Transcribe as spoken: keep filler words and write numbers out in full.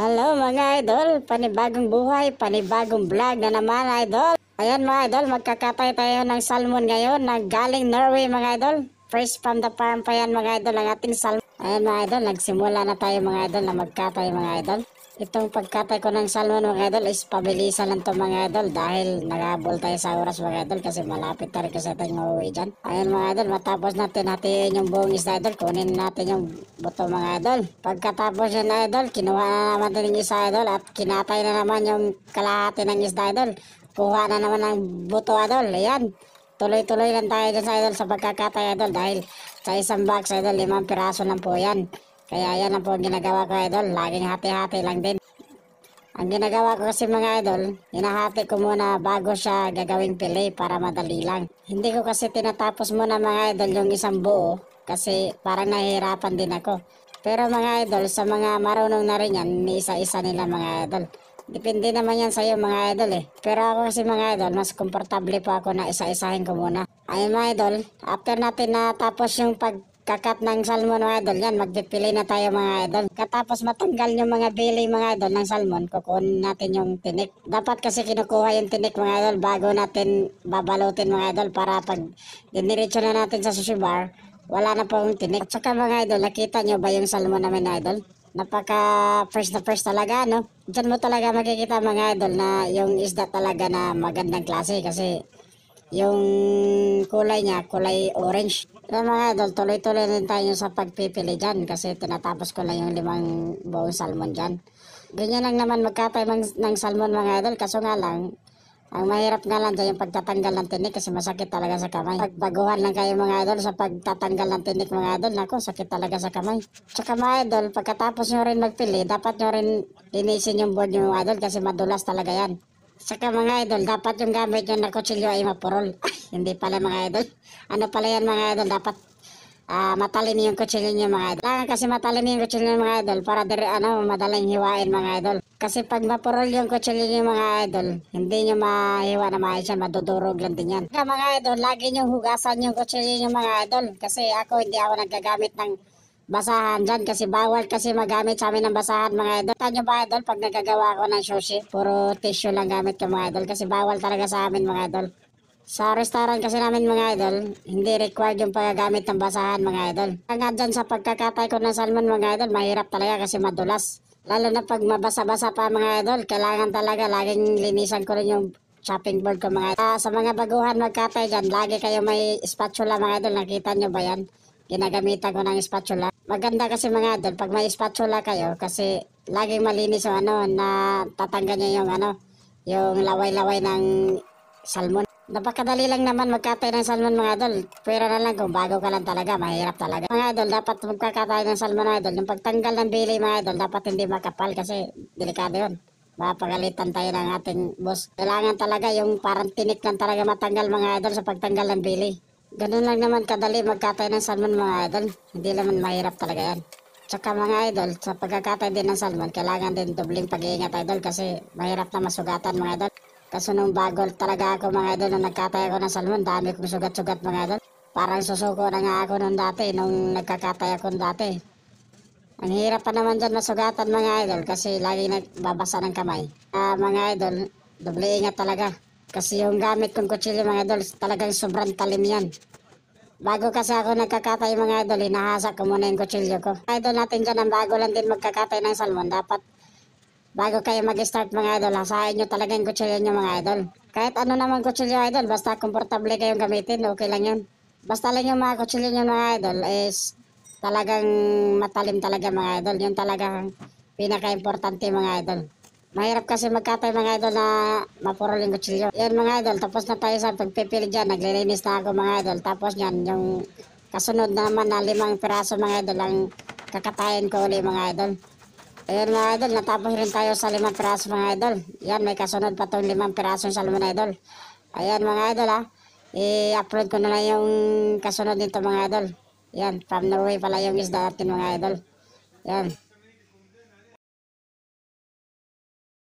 Hello mga idol, panibagong buhay, panibagong vlog na naman idol. Ayan mga idol, magkakatay tayo ng salmon ngayon na galing Norway mga idol. Fresh from the farm pa yan mga idol ang ating salmon. Ayan mga idol, nagsimula na tayo mga idol na magkatay mga idol. Itong pagkatay ko ng salmon mga idol is pabilisan lang to mga idol dahil nagabol tayo sa oras mga idol kasi malapit tayo kasi tayo mauwi dyan. Ayan mga idol, matapos natin hatiin yung buong isda idol, kunin natin yung buto mga idol. Pagkatapos yan idol, kinuha na naman din yung isa idol at kinatay na naman yung kalahati ng isda idol. Kuha na naman ng buto idol, ayan. Tuloy-tuloy lang tayo dyan sa idol sa pagkakatay idol dahil sa isang box idol, limang piraso lang po yan. Kaya yan ang po ang ginagawa ko idol, laging hati-hati lang din. Ang ginagawa ko kasi mga idol, hinahati ko muna bago siya gagawing pili para madali lang. Hindi ko kasi tinatapos muna mga idol yung isang buo kasi parang nahihirapan din ako. Pero mga idol, sa mga marunong na rin yan, isa-isa nila mga idol. Depende naman yan sa'yo mga idol eh. Pero ako kasi mga idol, mas komportable pa ako na isa-isahin ko muna. Ayun mga idol, after natin natapos yung pagkakat ng salmon mga idol, yan, magpipili na tayo mga idol. Katapos matanggal yung mga belly mga idol ng salmon, kukunin natin yung tinik. Dapat kasi kinukuha yung tinik mga idol bago natin babalutin mga idol para pag diniretso na natin sa sushi bar, wala na pong tinik. At saka mga idol, nakita nyo ba yung salmon namin idol? Napaka fresh na fresh talaga, no? Diyan mo talaga makikita mga idol na yung isda talaga na magandang klase kasi yung kulay niya, kulay orange. Kaya mga idol, tuloy-tuloy rin tayo sa pagpipili dyan kasi tinatapos ko lang yung limang buong salmon dyan. Ganyan lang naman magkatay ng, ng salmon mga idol, kaso nga lang, ang mahirap nga lang dyan yung pagtatanggal ng tinik kasi masakit talaga sa kamay. Pagbaguhan lang kayo mga idol sa pagtatanggal ng tinik mga idol, nako sakit talaga sa kamay. Tsaka mga idol, pagkatapos nyo rin magpili, dapat nyo rin linisin yung board nyo mga idol kasi madulas talaga yan. Tsaka mga idol, dapat yung gamit nyo na kutsilyo ay mapurol. Hindi pala mga idol. Ano pala yan mga idol, dapat uh, matalim yung kutsilyo nyo mga idol. Kailangan kasi matalim yung kutsilyo nyo mga idol para dire, ano, madaling hiwain mga idol. Kasi pag mapurol yung kutsilyo nyo mga idol, hindi nyo mahiwa na maayos yan, madudurog lang din yan. Kaya mga idol, lagi nyo hugasan yung kutsilyo nyo mga idol. Kasi ako, hindi ako nagagamit ng basahan dyan kasi bawal kasi magamit sa amin ng basahan mga idol. Tanyo ba idol pag nagagawa ako ng sushi, puro tissue lang gamit ko mga idol kasi bawal talaga sa amin mga idol. Sa restaurant kasi namin mga idol, hindi required yung paggagamit ng basahan mga idol. Nga dyan sa pagkakatay ko ng salmon mga idol, mahirap talaga kasi madulas. Lalo na pag mabasa-basa pa mga idol, kailangan talaga laging linisan ko rin yung chopping board ko mga idol. Uh, sa mga baguhan magkatay dyan, lagi kayo may spatula mga idol, nakita nyo ba yan? Ginagamitan ko ng spatula. Maganda kasi mga idol pag may spatula kayo kasi laging malinis yung ano na tatanggal niya yung ano yung laway-laway ng salmon. Napakadali lang naman magkatay ng salmon mga idol. Pero na lang kung bago ka lang talaga, mahirap talaga. Mga idol, dapat magkakatay ng salmon mga idol. Yung pagtanggal ng bili mga idol, dapat hindi makapal kasi delikado yun. Mapagalitan tayo ng ating boss. Kailangan talaga yung parang tinik lang talaga matanggal mga idol sa pagtanggal ng bili. Ganun lang naman kadali magkatay ng salmon mga idol. Hindi naman mahirap talaga yan. Tsaka mga idol, sa pagkakatay din ng salmon, kailangan din dobling pag-iingat idol kasi mahirap na masugatan mga idol. Kasi nung bago talaga ako mga idol, nung nagkatay ako ng salmon, dami kong sugat-sugat mga idol. Parang susuko na nga ako nung dati, nung nagkakatay ako dati. Ang hirap pa naman dyan masugatan mga idol kasi lagi nagbabasa ng kamay. Uh, mga idol, doble ingat talaga. Kasi yung gamit kong kutsilyo mga idol, talagang sobrang talim yan. Bago kasi ako nagkakatay mga idol, hinahasa ko muna yung kutsilyo ko. Idol natin dyan, ang bago lang din magkakatay ng salmon, dapat bago kayo mag-start mga idol, hasahin nyo talaga yung kutsilyo nyo mga idol. Kahit ano naman kutsilyo idol, basta komportable kayong gamitin, okay lang yun. Basta lang yung mga kutsilyo nyo mga idol is talagang matalim talaga mga idol. Yun talagang pinaka-importante mga idol. Mahirap kasi magkatay mga idol na mapurol yung kutsilyo. Yan mga idol, tapos na tayo sa pagpipili dyan. Naglilinis na ako mga idol. Tapos yan, yung kasunod naman na limang piraso mga idol ang kakatayin ko ulit mga idol. Ayan mga idol, natapos rin tayo sa limang piraso mga idol. Yan, may kasunod pa itong limang piraso yung salmon idol. Ayan mga idol ha, i-upload ko na lang yung kasunod nito mga idol. Yan, from Norway pala yung isda natin mga idol. Yan.